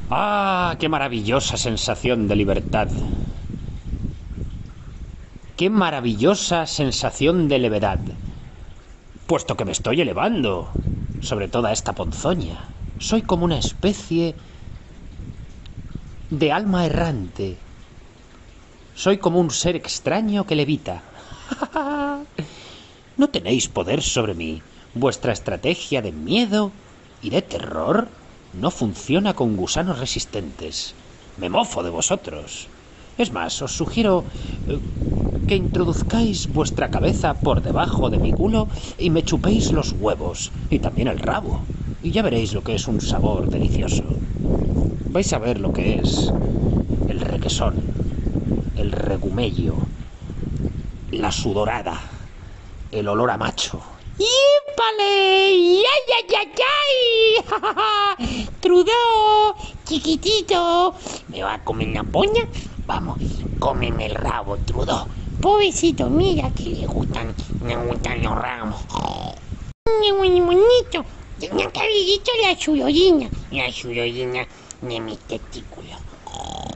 ¡Ah, qué maravillosa sensación de libertad! ¡Qué maravillosa sensación de levedad! Puesto que me estoy elevando sobre toda esta ponzoña. Soy como una especie de alma errante. Soy como un ser extraño que levita. No tenéis poder sobre mí. Vuestra estrategia de miedo y de terror no funciona con gusanos resistentes. Me mofo de vosotros. Es más, os sugiero que introduzcáis vuestra cabeza por debajo de mi culo y me chupéis los huevos y también el rabo. Y ya veréis lo que es un sabor delicioso. Vais a ver lo que es el requesón, el regumello, la sudorada, el olor a macho. ¡Yípale! ¡Ay, ay, ay, ay! ¡Trudeau! ¡Chiquitito! ¿Me va a comer la polla? Vamos, cómeme el rabo, Trudeau. Pobrecito, mira que le gustan los ramos. Muy bonito. Tenía cabellito la chulorina de mis testículos.